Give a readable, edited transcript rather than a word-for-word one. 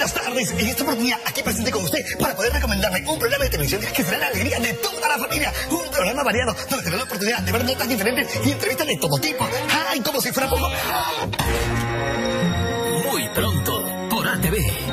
buenas tardes. En esta oportunidad, aquí presente con usted para poder recomendarle un programa de televisión que será la alegría de toda la familia. Un programa variado donde tendrá la oportunidad de ver notas diferentes y entrevistas de todo tipo. ¡Ay, como si fuera poco! Muy pronto, por ATV.